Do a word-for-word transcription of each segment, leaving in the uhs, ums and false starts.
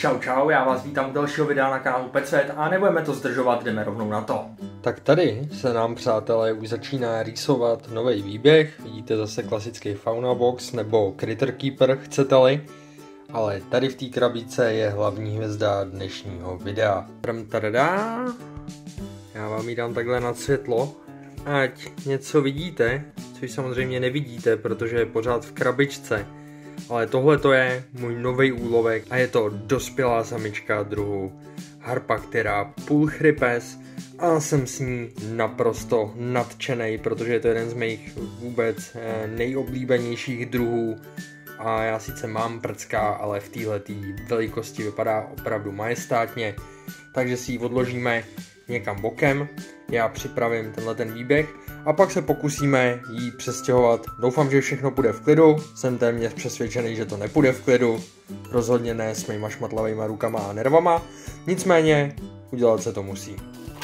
Čau čau, já vás vítám u dalšího videa na kanálu PetSvět a nebudeme to zdržovat, jdeme rovnou na to. Tak tady se nám, přátelé, už začíná rýsovat nový výběh. Vidíte zase klasický Fauna Box nebo Critter Keeper, chcete-li. Ale tady v té krabice je hlavní hvězda dnešního videa. Tadadá. Já vám ji dám takhle na světlo, ať něco vidíte, což samozřejmě nevidíte, protože je pořád v krabičce. Ale tohle to je můj nový úlovek a je to dospělá samička druhu Harpactira pulchripes a jsem s ní naprosto nadšenej, protože je to jeden z mých vůbec nejoblíbenějších druhů a já sice mám prcka, ale v této velikosti vypadá opravdu majestátně, takže si ji odložíme někam bokem, já připravím tenhle ten výběh a pak se pokusíme jí přestěhovat. Doufám, že všechno bude v klidu, jsem téměř přesvědčený, že to nepůjde v klidu, rozhodně ne s mýma šmatlavejma rukama a nervama, nicméně udělat se to musí.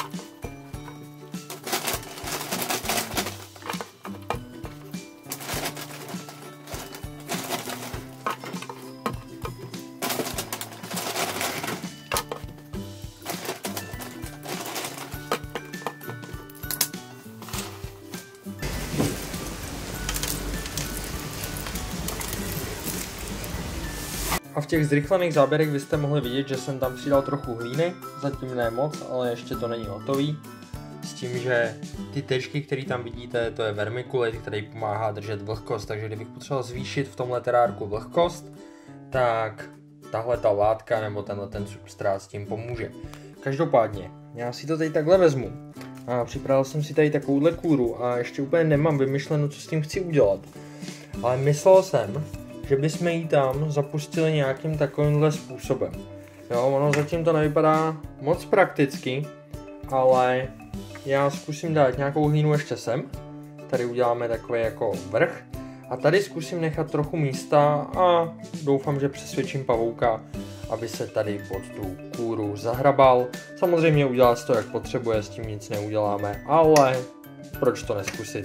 A v těch zrychlených záběrech byste mohli vidět, že jsem tam přidal trochu hlíny, zatím ne moc, ale ještě to není hotový. S tím, že ty tečky, které tam vidíte, to je vermikulit, který pomáhá držet vlhkost, takže kdybych potřeboval zvýšit v tomhle terárku vlhkost, tak tahle ta látka nebo tenhle ten substrát s tím pomůže. Každopádně, já si to tady takhle vezmu a připravil jsem si tady takovouhle kůru a ještě úplně nemám vymyšleno, co s tím chci udělat. Ale myslel jsem, že bychom ji tam zapustili nějakým takovýmhle způsobem. Jo, ono zatím to nevypadá moc prakticky, ale já zkusím dát nějakou hlínu ještě sem. Tady uděláme takový jako vrch. A tady zkusím nechat trochu místa a doufám, že přesvědčím pavouka, aby se tady pod tu kůru zahrabal. Samozřejmě udělá to, jak potřebuje, s tím nic neuděláme, ale proč to neskusit?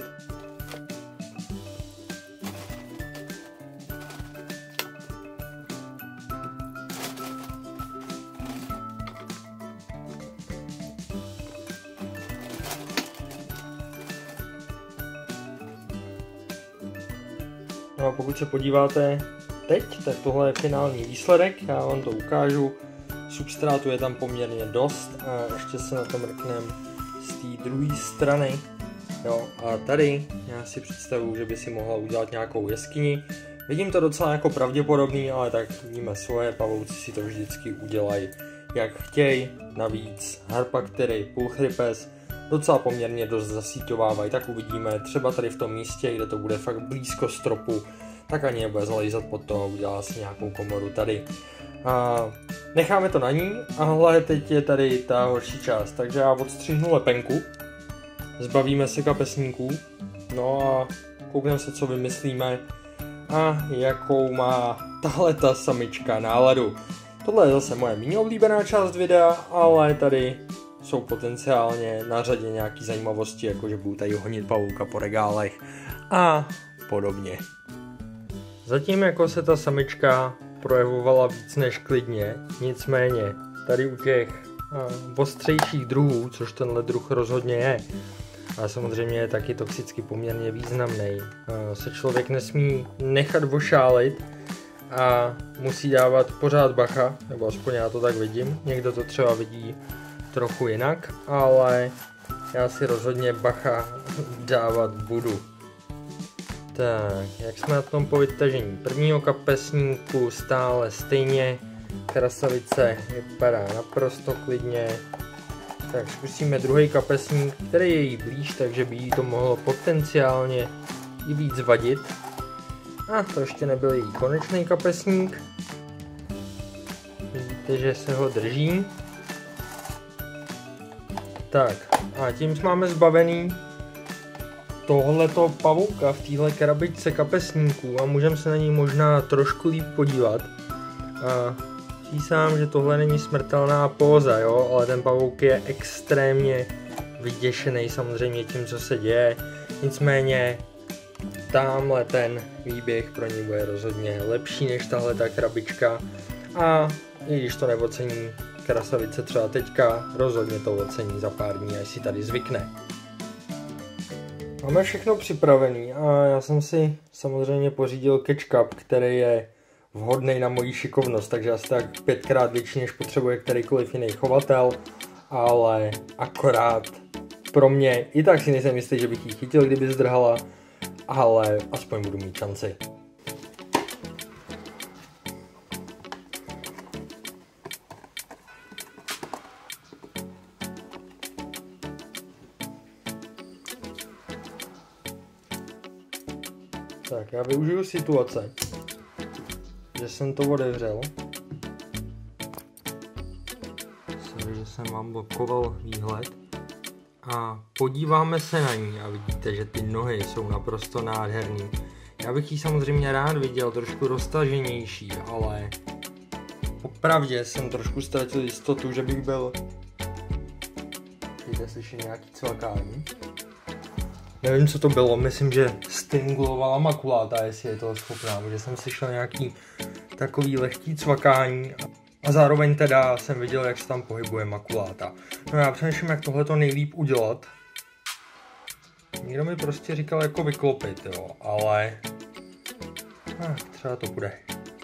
No a pokud se podíváte teď, tak tohle je finální výsledek, já vám to ukážu. Substrátu je tam poměrně dost a ještě se na to mrknem z té druhé strany. Jo, a tady já si představuju, že by si mohla udělat nějakou jeskyni. Vidím to docela jako pravděpodobný, ale tak víme svoje, pavouci si to vždycky udělají jak chtějí. Navíc Harpactiry pulchripes docela poměrně dost zasíťovávají, tak uvidíme, třeba tady v tom místě, kde to bude fakt blízko stropu, tak ani nebude zalízat pod to a udělá si nějakou komoru tady. A necháme to na ní, ale teď je tady ta horší část, takže já odstřihnu lepenku, zbavíme se kapesníků, no a koukneme se, co vymyslíme a jakou má tahle ta samička náladu. Tohle je zase moje méně oblíbená část videa, ale tady jsou potenciálně na řadě nějaký zajímavosti, jako že budu tady honit pavouka po regálech a podobně. Zatím jako se ta samička projevovala víc než klidně, nicméně tady u těch ostřejších druhů, což tenhle druh rozhodně je, a samozřejmě je taky toxicky poměrně významný, se člověk nesmí nechat ošálit a musí dávat pořád bacha, nebo aspoň já to tak vidím, někdo to třeba vidí trochu jinak, ale já si rozhodně bacha dávat budu. Tak, jak jsme na tom po vytažení prvního kapesníku, stále stejně, krasavice vypadá naprosto klidně. Tak zkusíme druhý kapesník, který je jí blíž, takže by jí to mohlo potenciálně i víc vadit. A to ještě nebyl její konečný kapesník. Vidíte, že se ho drží. Tak, a tím máme zbavený tohleto pavouka v téhle krabičce kapesníků a můžeme se na něj možná trošku líp podívat. A přísám, že tohle není smrtelná póza, jo, ale ten pavouk je extrémně vyděšený samozřejmě tím, co se děje. Nicméně tamhle ten výběh pro ní bude rozhodně lepší než tahle ta krabička a I když to neocení krasavice třeba teďka, rozhodně to ocení za pár dní, až si tady zvykne. Máme všechno připravený a já jsem si samozřejmě pořídil ketchup, který je vhodný na moji šikovnost, takže asi tak pětkrát větší, než potřebuje kterýkoliv jiný chovatel, ale akorát pro mě, i tak si nejsem jistý, že bych ji chytil, kdyby zdrhala, ale aspoň budu mít šanci. Tak, já využiju situace, že jsem to otevřel. Sorry, že jsem vám blokoval výhled. A podíváme se na ní a vidíte, že ty nohy jsou naprosto nádherný. Já bych ji samozřejmě rád viděl trošku roztaženější, ale popravdě jsem trošku ztratil jistotu, že bych byl... Přijde slyšet nějaký cvakání. Nevím, co to bylo, myslím, že stingulovala makuláta, jestli je toho schopná, protože jsem slyšel nějaký takový lehký cvakání a zároveň teda jsem viděl, jak se tam pohybuje makuláta. No já přemýšlím, jak tohle to nejlíp udělat. Někdo mi prostě říkal, jako vyklopit, jo, ale... Ah, třeba to bude.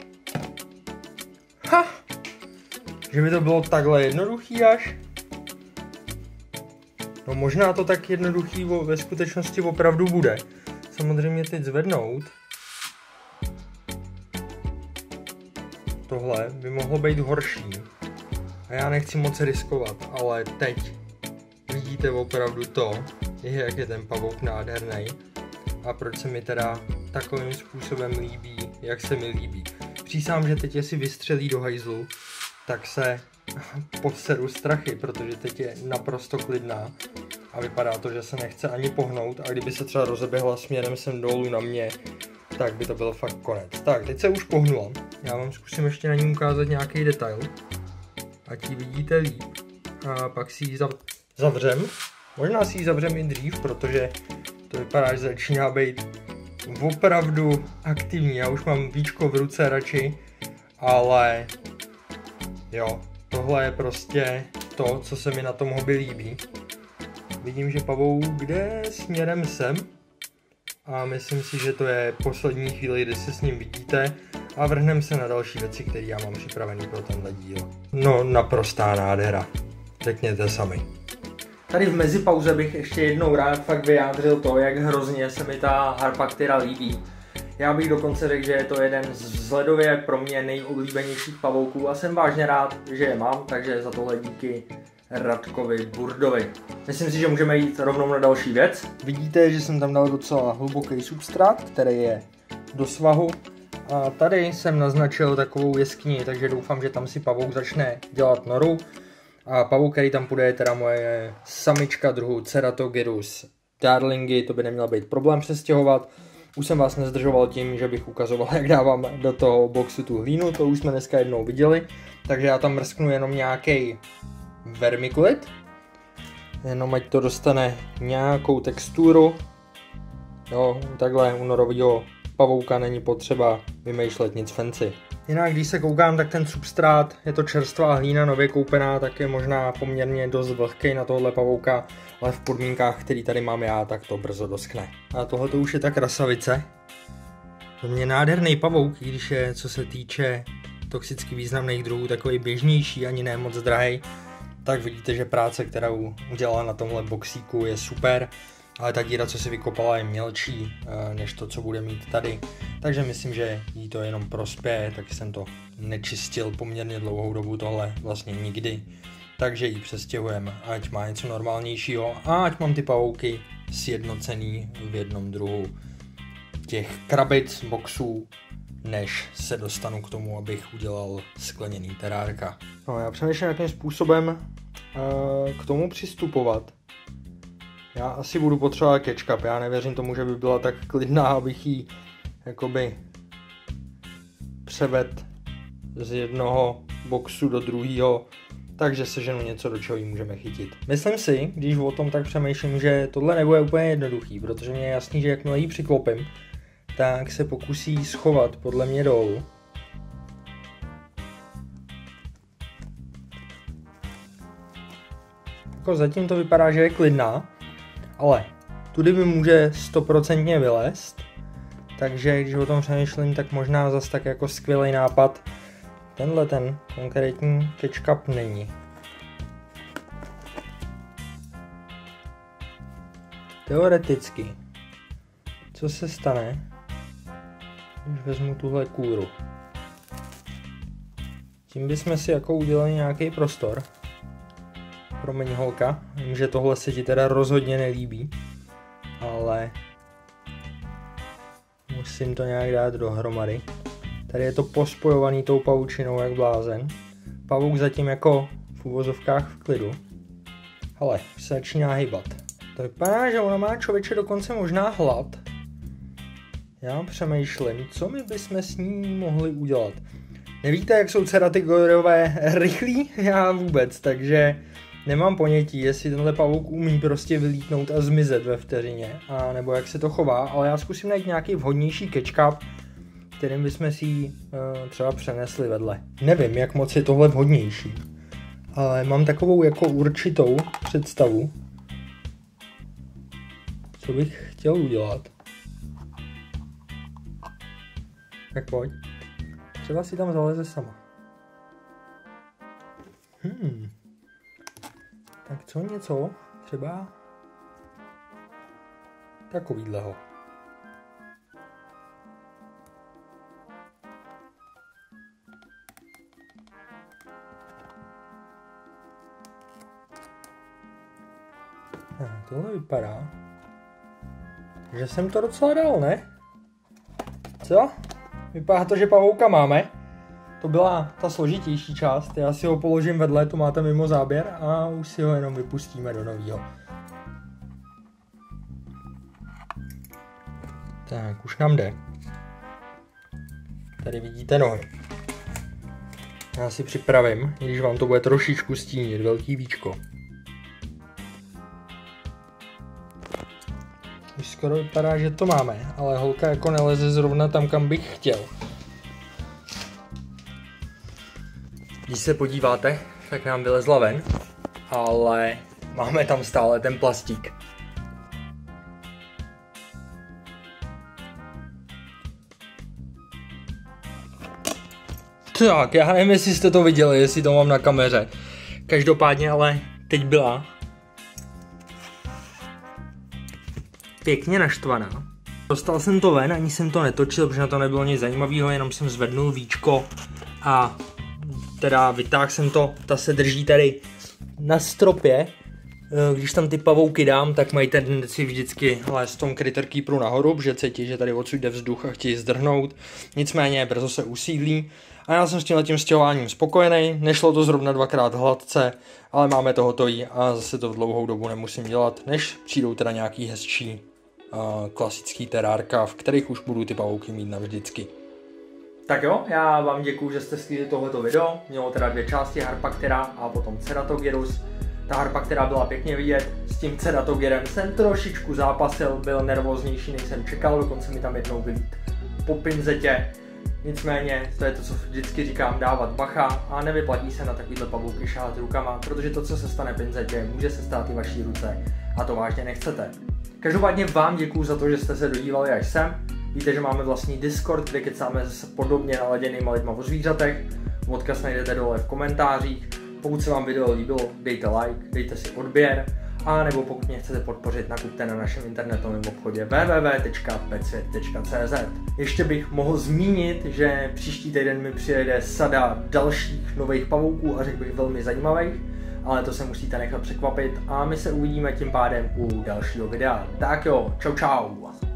Ha! Že by to bylo takhle jednoduchý až? No možná to tak jednoduchý ve skutečnosti opravdu bude. Samozřejmě teď zvednout. Tohle by mohlo být horší. A já nechci moc riskovat, ale teď vidíte opravdu to, jak je ten pavouk nádherný a proč se mi teda takovým způsobem líbí, jak se mi líbí. Přísám, že teď jestli vystřelí do hajzlu, tak se poseru strachy, protože teď je naprosto klidná a vypadá to, že se nechce ani pohnout a kdyby se třeba rozeběhla směrem sem dolů na mě, tak by to byl fakt konec. Tak, teď se už pohnula. Já vám zkusím ještě na ní ukázat nějaký detail, ať ji vidíte líp. A pak si ji zavřem. Možná si ji zavřem i dřív, protože to vypadá, že začíná být opravdu aktivní. Já už mám víčko v ruce radši, ale jo, tohle je prostě to, co se mi na tom hobby líbí. Vidím, že pavouk jde směrem sem a myslím si, že to je poslední chvíli, kdy se s ním vidíte a vrhneme se na další věci, které já mám připravený pro tenhle díl. No, naprostá nádhera. Řekněte sami. Tady v mezipauze bych ještě jednou rád fakt vyjádřil to, jak hrozně se mi ta Harpactyra líbí. Já bych dokonce řekl, že je to jeden z vzhledově pro mě nejoblíbenějších pavouků a jsem vážně rád, že je mám, takže za tohle díky Radkovi Burdovi. Myslím si, že můžeme jít rovnou na další věc. Vidíte, že jsem tam dal docela hluboký substrát, který je do svahu. A tady jsem naznačil takovou jeskyni, takže doufám, že tam si pavouk začne dělat noru. A pavouk, který tam půjde, je teda moje samička druhu Ceratogyrus darlingi, to by neměl být problém přestěhovat. Už jsem vás nezdržoval tím, že bych ukazoval, jak dávám do toho boxu tu hlínu, to už jsme dneska jednou viděli. Takže já tam mrsknu jenom nějaký vermikulit, jenom ať to dostane nějakou texturu. Jo, takhle u norovýho pavouka není potřeba vymýšlet nic fancy. Jinak když se koukám, tak ten substrát, je to čerstvá hlína, nově koupená, tak je možná poměrně dost vlhký na tohle pavouka, ale v podmínkách, který tady mám já, tak to brzo doschne. A tohle to už je ta krasavice. To mě nádherný pavouk, když je, co se týče toxicky významných druhů, takový běžnější, ani ne moc drahý, tak vidíte, že práce, kterou udělala na tomhle boxíku, je super. Ale ta díra, co si vykopala, je mělčí než to, co bude mít tady. Takže myslím, že jí to jenom prospěje, tak jsem to nečistil poměrně dlouhou dobu, tohle vlastně nikdy. Takže ji přestěhujeme, ať má něco normálnějšího a ať mám ty pavouky sjednocený v jednom druhu těch krabic, boxů, než se dostanu k tomu, abych udělal skleněný terárka. No, já přemýšlím, jakým způsobem uh, k tomu přistupovat. Já asi budu potřebovat ketchup, já nevěřím tomu, že by byla tak klidná, abych ji jakoby převed z jednoho boxu do druhého, takže seženu něco, do čeho ji můžeme chytit. Myslím si, když o tom tak přemýšlím, že tohle nebude úplně jednoduchý, protože mě je jasný, že jakmile ji přiklopím, tak se pokusí schovat podle mě dolů. Jako zatím to vypadá, že je klidná, ale tudy mi může stoprocentně vylézt, takže když o tom přemýšlím, tak možná zas tak jako skvělý nápad tenhle ten konkrétní ketchup není. Teoreticky, co se stane, když vezmu tuhle kůru? Tím bychom si jako udělali nějaký prostor. Promiň holka, vím, že tohle se ti teda rozhodně nelíbí, ale musím to nějak dát dohromady. Tady je to pospojovaný tou pavučinou jak blázen. Pavouk zatím jako v uvozovkách v klidu. Ale se začíná hýbat. To vypadá, že ona má člověče dokonce možná hlad. Já přemýšlím, co my bychom s ní mohli udělat. Nevíte, jak jsou ceratogyrové rychlí? Já vůbec, takže nemám ponětí, jestli tenhle pavouk umí prostě vylítnout a zmizet ve vteřině, a nebo jak se to chová, ale já zkusím najít nějaký vhodnější ketchup, kterým bychom si ji uh, třeba přenesli vedle. Nevím, jak moc je tohle vhodnější, ale mám takovou jako určitou představu, co bych chtěl udělat. Tak pojď. Třeba si tam zaleze sama. Hmm. Tak co něco? Třeba takovýhleho. Hm, tohle vypadá, že jsem to docela dal, ne? Co? Vypadá to, že pavouka máme. To byla ta složitější část. Já si ho položím vedle, to máte mimo záběr a už si ho jenom vypustíme do novýho. Tak, už nám jde. Tady vidíte nohy. Já si připravím, i když vám to bude trošičku stínit, velký víčko. Už skoro vypadá, že to máme, ale holka jako neleze zrovna tam, kam bych chtěl. Když se podíváte, tak nám vylezla ven, ale máme tam stále ten plastík. Tak, já nevím, jestli jste to viděli, jestli to mám na kameře. Každopádně ale teď byla pěkně naštvaná. Dostal jsem to ven, ani jsem to netočil, protože na to nebylo nic zajímavého, jenom jsem zvednul víčko a teda vytáhl jsem to, ta se drží tady na stropě. Když tam ty pavouky dám, tak mají tendenci vždycky lézt v tom Critter Keeperu nahoru, protože cítí, že tady odsud jde vzduch a chtějí zdrhnout. Nicméně brzo se usídlí a já jsem s tímhletím stěhováním spokojený. Nešlo to zrovna dvakrát hladce, ale máme to hotový a zase to v dlouhou dobu nemusím dělat, než přijdou teda nějaký hezčí uh, klasický terárka, v kterých už budu ty pavouky mít navždycky. Tak jo, já vám děkuju, že jste slyšeli tohleto video. Mělo teda dvě části, Harpactera a potom Ceratogyrus. Ta Harpactera byla pěkně vidět, s tím Ceratogyrem jsem trošičku zápasil, byl nervóznější, než jsem čekal, dokonce mi tam jednou vylít po pinzetě. Nicméně, to je to, co vždycky říkám, dávat bacha a nevyplatí se na takovýhle pavouky šáhat rukama, protože to, co se stane pinzetě, může se stát i vaší ruce a to vážně nechcete. Každopádně vám děkuju za to, že jste se dodívali až sem. Víte, že máme vlastní Discord, kde kecáme s podobně naladěnýma lidma o zvířatech. Odkaz najdete dole v komentářích. Pokud se vám video líbilo, dejte like, dejte si odběr, a nebo pokud mě chcete podpořit, nakupte na našem internetovém obchodě w w w tečka petsvět tečka c z. Ještě bych mohl zmínit, že příští týden mi přijede sada dalších nových pavouků a řekl bych velmi zajímavých, ale to se musíte nechat překvapit a my se uvidíme tím pádem u dalšího videa. Tak jo, čau čau!